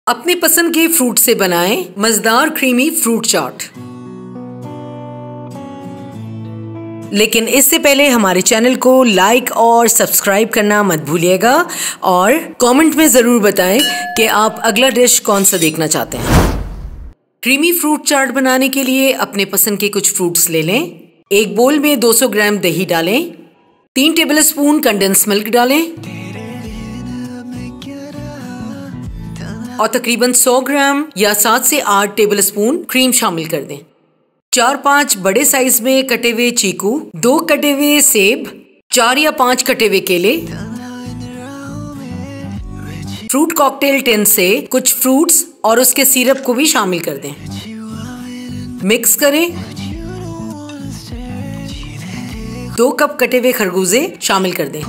अपने पसंद के फ्रूट से बनाएं मजेदार क्रीमी फ्रूट चाट। लेकिन इससे पहले हमारे चैनल को लाइक और सब्सक्राइब करना मत भूलिएगा और कमेंट में जरूर बताएं कि आप अगला डिश कौन सा देखना चाहते हैं। क्रीमी फ्रूट चाट बनाने के लिए अपने पसंद के कुछ फ्रूट्स ले लें। एक बोल में 200 ग्राम दही डालें, 3 टेबलस्पून कंडेंस मिल्क डालें और तकरीबन 100 ग्राम या 7 से 8 टेबलस्पून क्रीम शामिल कर दें। 4-5 बड़े साइज में कटे हुए चीकू, 2 कटे हुए सेब, 4 या 5 कटे हुए केले, फ्रूट कॉकटेल टिन से कुछ फ्रूट्स और उसके सिरप को भी शामिल कर दें। मिक्स करें। 2 कप कटे हुए खरबूजे शामिल कर दें।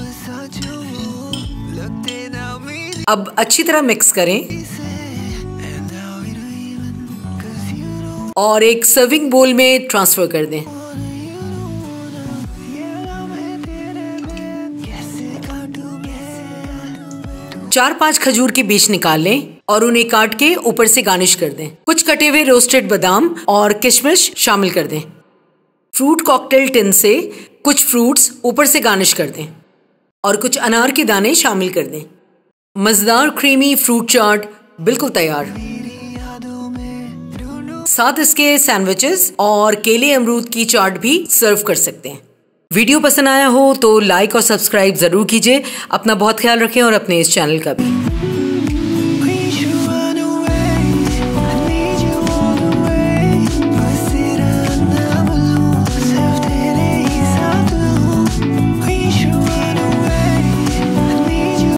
अब अच्छी तरह मिक्स करें और एक सर्विंग बोल में ट्रांसफर कर दें। चार 5 खजूर के बीज निकाल लें और उन्हें काट के ऊपर से गार्निश कर दें। कुछ कटे हुए रोस्टेड बादाम और किशमिश शामिल कर दें। फ्रूट कॉकटेल टिन से कुछ फ्रूट्स ऊपर से गार्निश कर दें और कुछ अनार के दाने शामिल कर दें। मजेदार क्रीमी फ्रूट चाट बिल्कुल तैयार। साथ इसके सैंडविचेस और केले अमरूद की चाट भी सर्व कर सकते हैं। वीडियो पसंद आया हो तो लाइक और सब्सक्राइब जरूर कीजिए। अपना बहुत ख्याल रखें और अपने इस चैनल का भी।